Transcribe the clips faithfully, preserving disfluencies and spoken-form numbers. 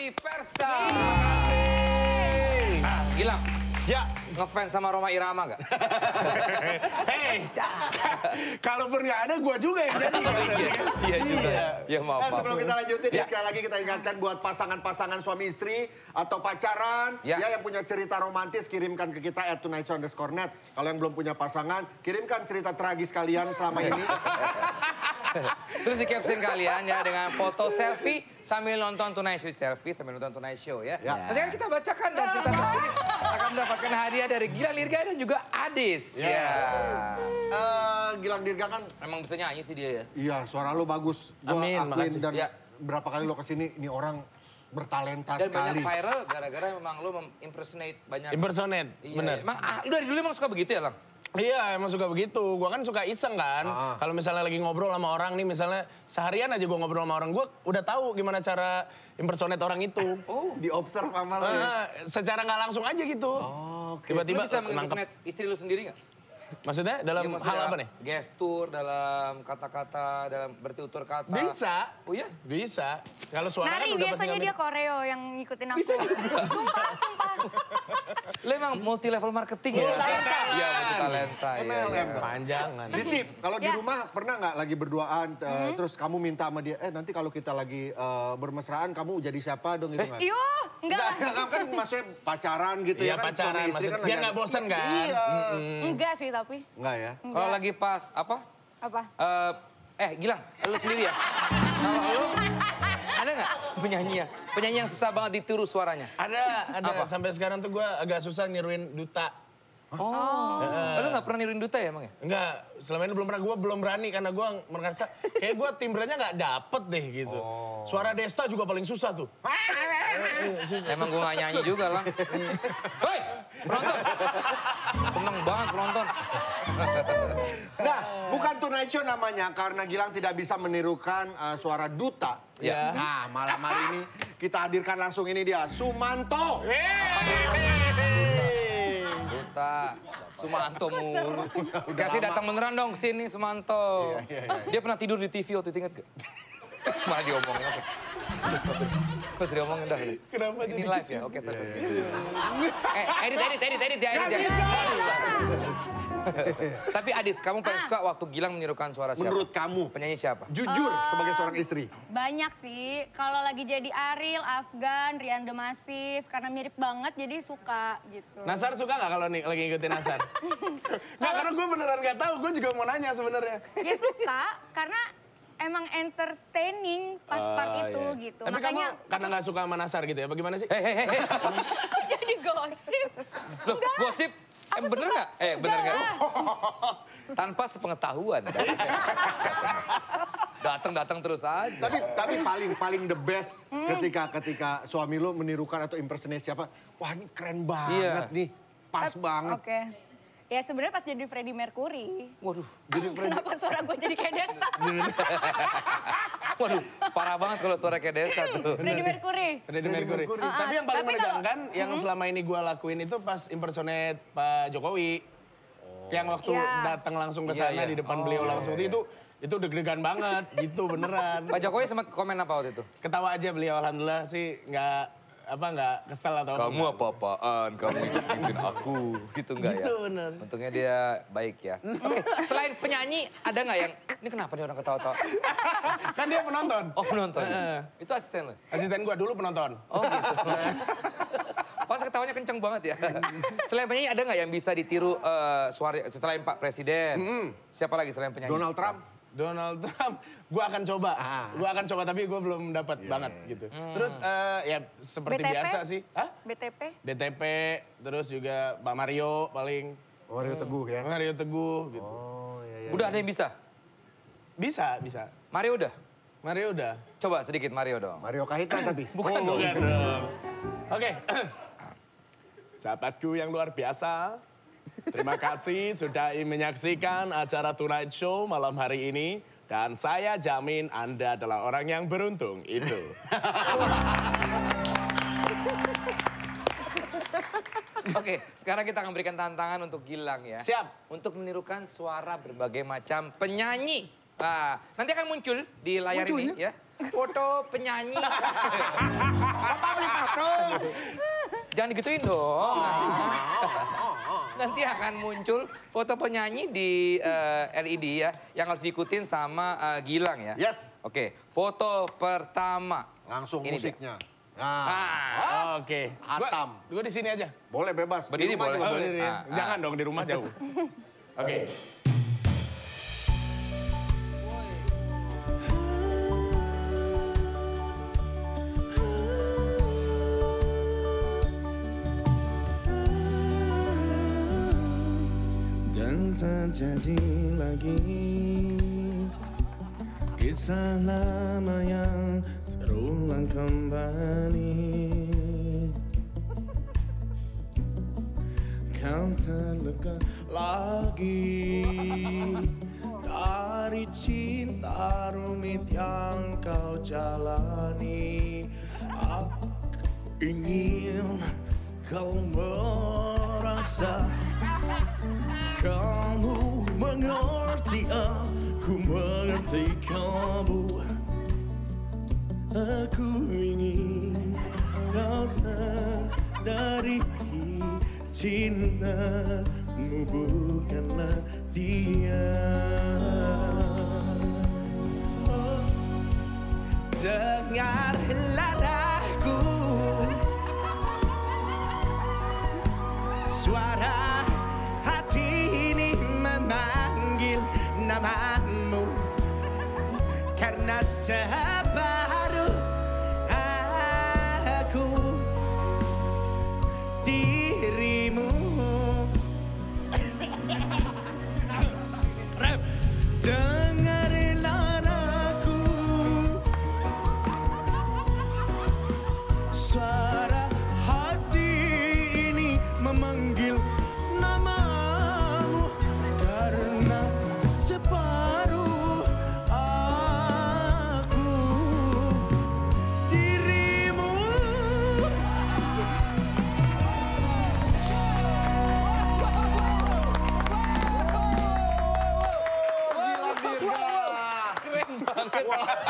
Versa. Nah, Gilang. Ya. Ngefans sama Rhoma Irama nggak? Hei, kalaupun nggak ada, gue juga yang jadi. Iya juga. Ya maaf. Nah, sebelum kita lanjutin, Ya. ya. sekali lagi kita ingatkan buat pasangan-pasangan suami istri atau pacaran, Ya. ya. yang punya cerita romantis, kirimkan ke kita at tonight show underscore net. Kalau yang belum punya pasangan, kirimkan cerita tragis kalian selama ini. Terus di caption kalian ya dengan foto selfie sambil nonton Tonight Show selfie sambil nonton Tonight Show ya. Ya. Nanti kan kita bacakan dan cerita tersebut akan mendapatkan hadiah dari Gilang Dirga dan juga Adis. Ya. Ya. Eh, Gilang Dirga kan, Emang bisa nyanyi sih dia ya. iya suara lu bagus. Gua Amin, akuin makasih. dan Ya. berapa kali lo kesini, ini orang bertalenta Dan sekali. banyak viral gara-gara memang lo impersonate banyak. Impersonate, Iya, bener. Emang ah, lu dari dulu emang suka begitu ya, Lang? Iya, emang suka begitu. Gua kan suka iseng kan. Ah. Kalau misalnya lagi ngobrol sama orang nih, misalnya seharian aja gua ngobrol sama orang, gua udah tahu gimana cara impersonate orang itu. Oh, diobserv sama lo ya? Ah, secara nggak langsung aja gitu. Oh, oke. Lu Tiba-tiba bisa nangkep. mengimpersonate istri lu sendiri nggak? Maksudnya dalam Ya, maksudnya hal apa nih? Gestur, dalam kata-kata, dalam bertutur kata. Bisa. Oh iya? Bisa. Kalau suara Nari kan udah pasti biasanya nggak dia koreo yang ngikutin aku. Bisa juga. Sumpah, sumpah. Lo emang multi level marketing ya? Multi-talenta. Iya, multi talenta. M L M. panjangan. Disti, kalau di Ya. rumah pernah nggak lagi berduaan, uh, terus kamu minta sama dia, eh nanti kalau kita lagi uh, bermesraan kamu jadi siapa dong gitu nggak? Iyo, enggak. Enggak, enggak, kan maksudnya pacaran gitu Iya, ya kan. pacaran, suami istri maksud- kan biar lagi nggak ada- bosen kan? Iya. Enggak sih tapi. Enggak ya? Kalau Enggak. lagi pas, apa? Apa? Eh, eh Gilang, lu sendiri ya? Kalau lu, ada nggak penyanyi ya? Penyanyi yang susah banget ditiru suaranya? Ada, ada. Apa? Sampai sekarang tuh gue agak susah niruin duta. Oh. Lu nggak pernah niruin duta ya emang ya? Enggak, selama ini belum pernah. Gue belum berani karena gue merasa kayak gue timbrenya nggak dapet deh gitu. Suara Desta juga paling susah tuh. Emang gue nggak nyanyi juga lah. Hei, penonton. Seneng banget penonton. Nah, bukan Tonight Show namanya karena Gilang tidak bisa menirukan uh, suara duta. Ya. Nah, malam hari ini kita hadirkan langsung ini dia, Sumanto. Duta, Sumanto mulu. Kasih datang beneran dong sini Sumanto. Dia pernah tidur di T V waktu itu inget gak? Malah diomongin apa? Pas diomongin dah. Kenapa Ini jadi live ya? Oke, satu. Eh, edit, edit, edit, edit ya, edit ya. Tapi Adis, kamu paling suka waktu Gilang menirukan suara siapa? Menurut kamu, Penyanyi siapa? jujur sebagai seorang istri. Banyak sih. Kalau lagi jadi Ariel, Afgan, Rian Demasif. Karena mirip banget jadi suka gitu. Nasar suka nggak kalau nih lagi ngikutin Nasar? Nggak, karena gue beneran nggak tahu. Gue juga mau nanya sebenarnya. Ya suka karena emang entertaining pas part Oh, itu iya. gitu. Tapi Makanya kamu karena nggak suka sama Nasar gitu ya? Bagaimana sih? Hei, hei, hei, hei. kok jadi gosip? Loh, gosip? Eh, Aku bener suka. nggak? Eh, bener Enggak nggak? Tanpa sepengetahuan. Datang-datang terus aja. Tapi tapi paling paling the best ketika ketika suami lu menirukan atau impersonate siapa, wah ini keren banget Iya. nih, pas banget. Oke. Ya sebenarnya pas jadi Freddie Mercury. Waduh, Kenapa suara gue jadi kayak Desta? waduh, parah banget kalau suara kayak Desa tuh. Freddie Mercury. Freddie Freddie Mercury. Mercury. Tapi yang paling Tapi kalau- menegangkan yang selama ini gue lakuin itu pas impersonate Pak Jokowi. Yang waktu Iya. datang langsung ke Iya, sana iya. di depan beliau langsung itu itu deg-degan banget gitu beneran. Pak Jokowi sempat komen apa waktu itu? Ketawa aja beliau, alhamdulillah sih nggak apa nggak kesel atau Kamu apa. apa-apaan, kamu ngikutin aku, gitu enggak ya? Gitu, bener. Untungnya dia baik ya. Oke, selain penyanyi, ada nggak yang, ini kenapa nih orang ketawa-tawa? Kan dia penonton. Oh penonton, Heeh. itu asisten lo? Asisten gue dulu penonton. Oh gitu. Pas ketawanya kenceng banget ya. Selain penyanyi ada nggak yang bisa ditiru eh, suara, selain Pak Presiden? Siapa lagi selain penyanyi? Donald Trump. Donald Trump, gue akan coba. Ah. Gue akan coba tapi gue belum dapat banget gitu. Terus eh, ya seperti B T P? biasa sih. Hah? B T P. B T P, terus juga Pak Mario paling. Mario Teguh ya. Mario Teguh gitu. Oh iya iya. Udah ada yang bisa? Bisa, bisa. Mario udah? Mario udah. Coba sedikit Mario dong. Mario Kahitna tapi. Bukan Oh, dong. bukan dong. Oke. Sahabatku yang luar biasa, terima kasih sudah menyaksikan acara Tonight Show malam hari ini. Dan saya jamin Anda adalah orang yang beruntung itu. Oke, sekarang kita akan berikan tantangan untuk Gilang ya. Siap. Untuk menirukan suara berbagai macam penyanyi. Nah, nanti akan muncul di layar Muncul ini ya? ya. foto penyanyi. Papa beli foto. Jangan digituin dong. Nanti akan muncul foto penyanyi di uh, L E D ya, yang harus diikutin sama uh, Gilang ya. Yes. Oke, foto pertama. Langsung Ini musiknya. Dia. Nah, Ah. Oke. Hatam. Gue di sini aja. Boleh bebas. Berdiri Di rumah boleh. juga Oh, boleh. di- di- Ah, Jangan ah. dong, di rumah jauh. Oke. Dan terjadi lagi kisah lama yang terulang kembali. Kau terluka lagi dari cinta rumit yang kau jalani. Aku ingin kau merasa, kamu mengerti, aku mengerti kamu. Aku ingin kau sadari cintamu bukanlah dia. Oh, dengarlah aku, suara hati ini memanggil namamu, karena sebaru aku dirimu. Dengarlah aku, suara hati ini memanggil namamu, karena separuh aku dirimu. Keren banget.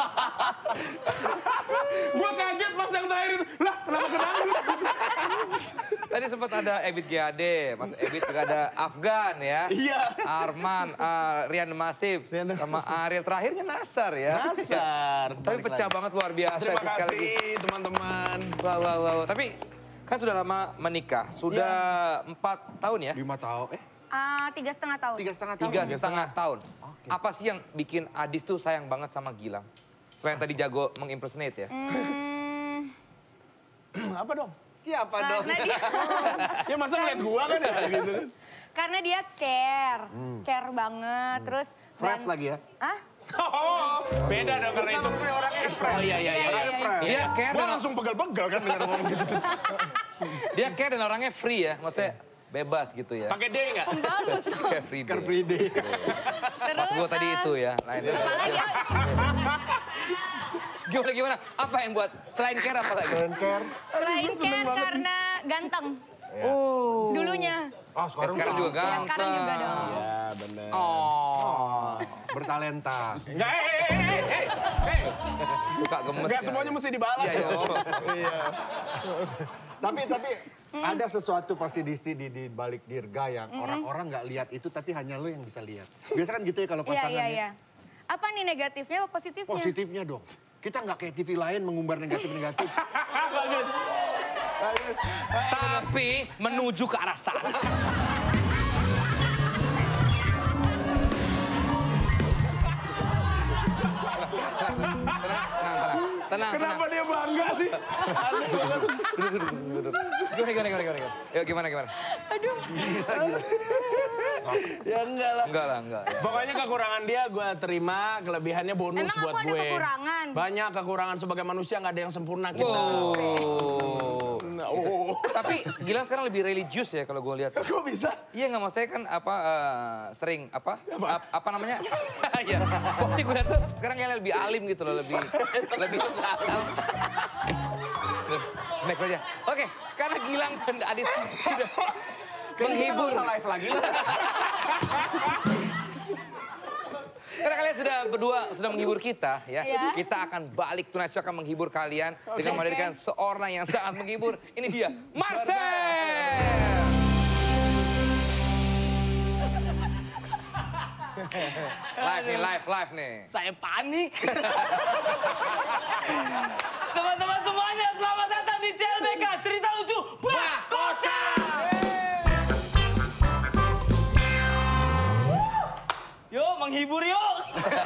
Gua kaget pas yang terakhir itu. Lah, kenapa kenapa? Tadi sempat ada Ebit G A D, Mas Ebit juga ada Afgan ya. Iya. Arman, uh, Rian Masif, sama Ariel. Terakhirnya Nasar ya. Nasar. Tapi pecah banget luar biasa. Terima Ebit sekali lagi. kasih teman-teman. Wah, wah, wah. Tapi kan sudah lama menikah, sudah empat tahun ya? Lima tahun, eh Ah, tiga setengah tahun. tiga setengah tahun. Tiga setengah tahun. Oke. Apa sih yang bikin Adis tuh sayang banget sama Gilang? Selain tadi jago mengimpersonate ya? Hmm, Apa dong? Siapa dong? karena dia, Ya masa ngeliat gua kan ya gitu kan. karena dia care, care banget. Terus Fresh dan- lagi ya? Ah? Oh, beda dong karena itu. orangnya fresh. Oh iya iya iya. Iya, Fresh. Dia care Gua dan, langsung pegal-pegal kan dengan ngomong gitu. dia care dan orangnya free ya? Maksudnya bebas gitu ya? Pakai D enggak? Pembalut tuh. Kayak free Car day. Free Day. Terus, Pas gua tadi eh, itu ya. Lain Malah dia, Gimana gimana? Apa yang buat selain care apa lagi? Selain care. selain care karena ganteng. Oh. Dulunya. Oh, sekarang, Sekarang juga Ya, ganteng. sekarang juga dong. Ya benar. Oh. bertalenta. Enggak, eh, eh, eh, eh, eh. Suka gemes. Enggak ya. semuanya mesti dibalas. Iya, iya. Iya. Tapi tapi ada sesuatu pasti di di, di balik dirga yang orang-orang nggak lihat itu tapi hanya lo yang bisa lihat. Biasa kan gitu ya kalau Iya, pasangan. iya, ya. iya. Apa nih negatifnya apa positifnya? Positifnya dong. Kita nggak kayak T V lain mengumbar negatif-negatif. Bagus. Bagus. Tapi menuju ke arah sana. Tenang, tenang, tenang. Tenang, Kenapa tenang. dia bangga sih? Aneh banget. Gimana, gimana, gimana, gimana? Yuk, gimana, gimana? Aduh. Ya enggak lah. Enggak lah, enggak. Ya. Pokoknya kekurangan dia gue terima, kelebihannya bonus Emang buat aku ada gue. kekurangan? Banyak kekurangan sebagai manusia, nggak ada yang sempurna kita. Wow. Nah, oh. Tapi Gilang sekarang lebih religius ya kalau gue lihat. Kok bisa? Iya nggak mau saya kan apa eh, sering apa apa, apa namanya? Iya. Waktu gue lihat tuh sekarang kayak lebih alim gitu loh, lebih lebih. Naik aja. Oke, karena Gilang dan Adit sudah menghibur. Kita nggak usah live lagi lah. Karena kalian sudah berdua sudah menghibur kita ya. Iya. Kita akan balik Tonight Show akan menghibur kalian Oke. dengan menghadirkan seorang yang sangat menghibur. Ini dia, Marcel. Live nih, live, live nih. Saya panik. Teman-teman semuanya, selamat datang di C L B K Cerita Lucu Bah Kota. Yuk, menghibur yuk.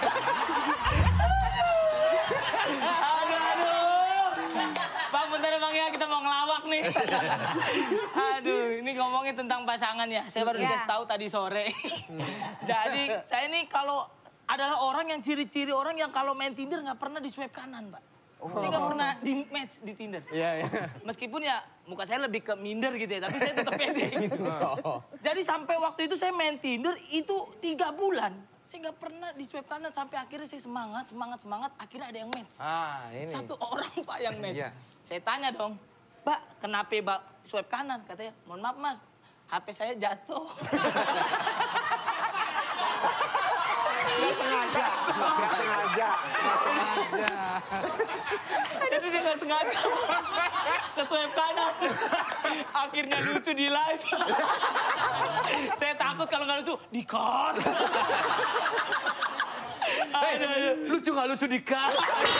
Aduh, aduh. Bang, bentar Bang ya, kita mau ngelawak nih. Aduh, ini ngomongin tentang pasangan ya. Saya baru Ya. dikasih tahu tadi sore. Jadi, saya ini kalau adalah orang yang ciri-ciri orang yang kalau main Tinder nggak pernah di swipe kanan, Pak. Saya nggak pernah di match di Tinder. Iya, iya. Meskipun ya muka saya lebih ke minder gitu ya, tapi saya tetap pede gitu. Jadi sampai waktu itu saya main Tinder itu tiga bulan. Saya nggak pernah di swipe kanan sampai akhirnya saya semangat, semangat, semangat. Akhirnya ada yang match. Ah, ini. Satu orang Pak yang match. Iya. Saya tanya dong, Mbak kenapa Mbak swipe kanan? Katanya, mohon maaf Mas, H P saya jatuh. Nggak sengaja, nggak sengaja. Aja. Jadi dia nggak sengaja ke swipe kanan. Akhirnya lucu di live. Saya takut kalau nggak lucu, di-cut. Aduh, aduh. Lucu gak lucu di cut?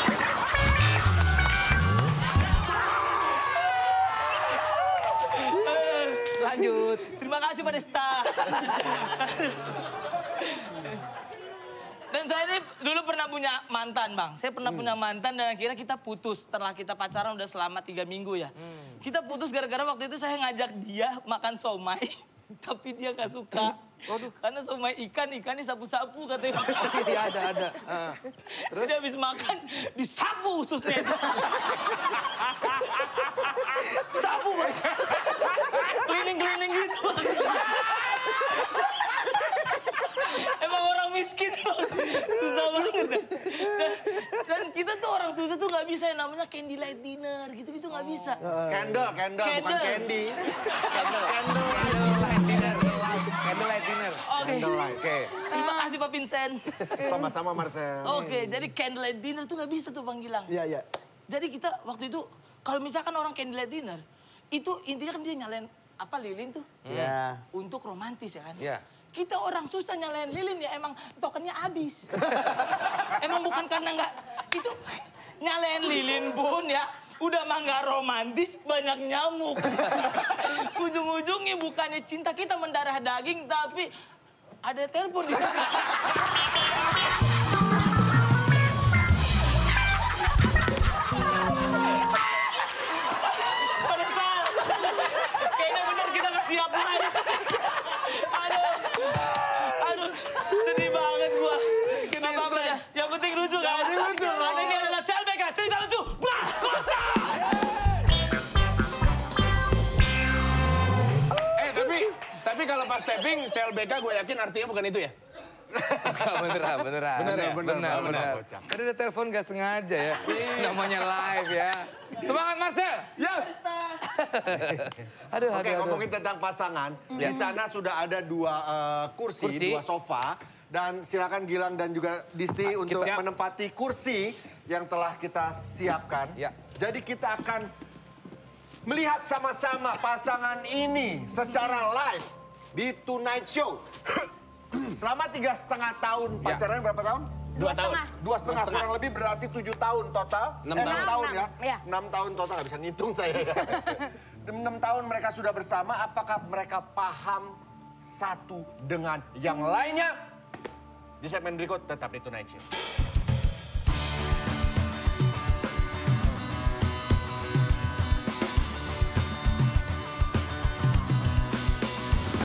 Lanjut. Terima kasih Pak Desta. Dan saya ini dulu pernah punya mantan, Bang. Saya pernah punya mantan dan akhirnya kita putus setelah kita pacaran udah selama tiga minggu ya. Kita putus gara-gara waktu itu saya ngajak dia makan somai, tapi dia gak suka. Waduh, karena somai ikan, ikannya sapu-sapu katanya. Iya, ada, ada. Ah. Terus dia habis makan, disapu ususnya. Sapu, Bang. Cleaning-cleaning gitu. Emang orang miskin, Bang. Susah banget. Dan, dan kita tuh orang susah tuh nggak bisa yang namanya candlelight dinner, gitu-gitu nggak bisa. Candle, candle, bukan Candle. candy. Candle. Candlelight dinner. Candlelight dinner. Oke. Candlelight. Oke. Terima kasih Pak Vincent. Sama-sama Marcel. Oke, jadi candlelight dinner tuh nggak bisa tuh Bang Gilang. Iya, iya. Jadi kita waktu itu, kalau misalkan orang candlelight dinner, itu intinya kan dia nyalain apa lilin tuh. Iya. Untuk romantis ya kan. Iya. Kita orang susah nyalain lilin ya emang tokennya habis. Emang bukan karena nggak, itu nyalain lilin pun ya. Udah mah nggak romantis, banyak nyamuk. Ujung-ujungnya bukannya cinta kita mendarah daging, tapi ada telepon di sana. Pada saat, kayaknya bener kita nggak siap lagi. Aduh, aduh, sedih banget gua. Kenapa apa ya? Yang penting lucu kan? Yang penting lucu. Karena ini adalah C L B K Cerita Lucu Bah Kota. Eh, tapi tapi kalau pas tapping C L B K gue yakin artinya bukan itu ya? Enggak, beneran, beneran. Bener ya? Bener, Bener, bener. kocak. Tadi ada telepon gak sengaja ya. Namanya live ya. Semangat Marcel. Ya. Aduh, Oke, aduh, aduh. ngomongin tentang pasangan, Ya. di sana sudah ada dua eh, kursi, Kursi. dua sofa. Dan silakan Gilang dan juga Disti untuk Siap. menempati kursi yang telah kita siapkan. Ya. Jadi kita akan melihat sama-sama pasangan ini secara live di Tonight Show. Selama tiga setengah tahun, Ya. pacaran berapa tahun? Dua tahun. Dua setengah, kurang lebih berarti tujuh tahun total. Enam Eh, tahun. enam tahun ya. Enam, iya. Enam tahun total, nggak bisa ngitung saya ya. Enam tahun mereka sudah bersama, apakah mereka paham satu dengan yang lainnya? Di segmen berikut tetap di Tonight Show.